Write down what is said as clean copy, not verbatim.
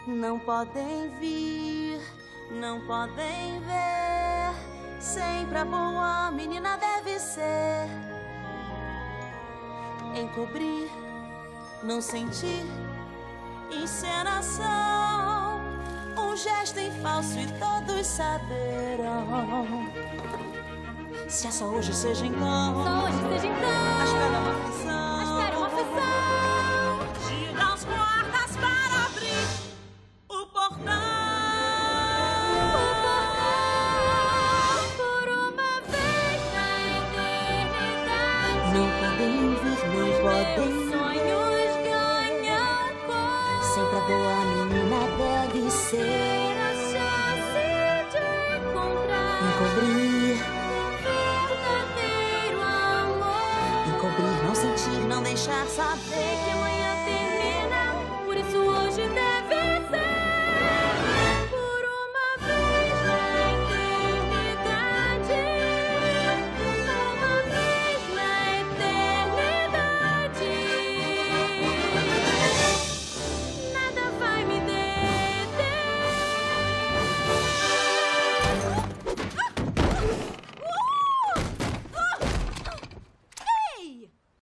Não podem vir, não podem ver. Sempre a boa menina deve ser. Encobrir, não sentir. Encenação, um gesto em falso e todos saberão. Se é só hoje, seja então. Só hoje, seja então. À espera uma aflição. À espera uma aflição. Gira as portas para abrir o portão. O portão, por uma vez na eternidade. Não podem vir, não podem Meus sonhos ganham cor. Sempre a boa menina deve ser. Ter a chance de encontrar Encobrir, verdadeiro amor. encobrir, não sentir, não deixar Sei que saber. amanhã